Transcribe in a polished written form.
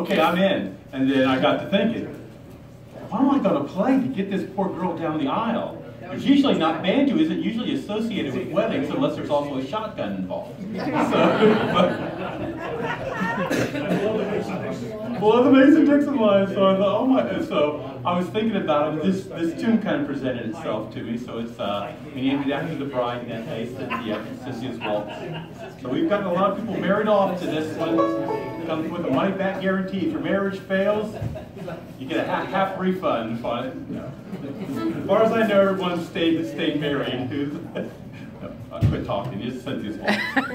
okay, I'm in. And then I got to thinking, what am I going to play to get this poor girl down the aisle? It's usually not, banjo isn't usually associated with weddings unless there's also a shotgun involved. Well, the Mason-Dixon line, so I thought, oh my, so I was thinking about it, this tune kind of presented itself to me, so it's, we named it after the bride in that case, and the Sissy's Waltz. So we've gotten a lot of people married off to this one. It comes with a money-back guarantee. If your marriage fails, you get a half refund on it. As far as I know, everyone stayed married. I quit talking, it's Cynthia's Waltz.